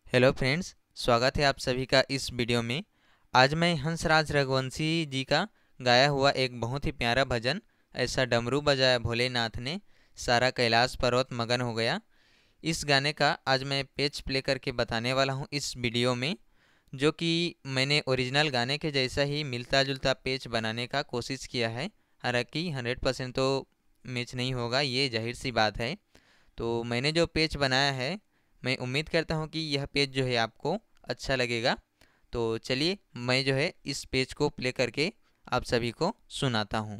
Hello friends, स्वागत है आप सभी का इस वीडियो में। आज मैं हंसराज रघुवंशी जी का गाया हुआ एक बहुत ही प्यारा भजन, ऐसा डमरू बजाया भोलेनाथ ने, सारा कैलाश पर्वत मगन हो गया, इस गाने का आज मैं पेज प्ले करके बताने वाला हूँ इस वीडियो में। जो कि मैंने ओरिजिनल गाने के जैसा ही मिलता जुलता पेज बनाने का कोशिश किया है। हालांकि 100% तो मैच नहीं होगा, ये जाहिर सी बात है। तो मैंने जो पेज बनाया है, मैं उम्मीद करता हूँ कि यह पेज जो है आपको अच्छा लगेगा। तो चलिए मैं जो है इस पेज को प्ले करके आप सभी को सुनाता हूँ।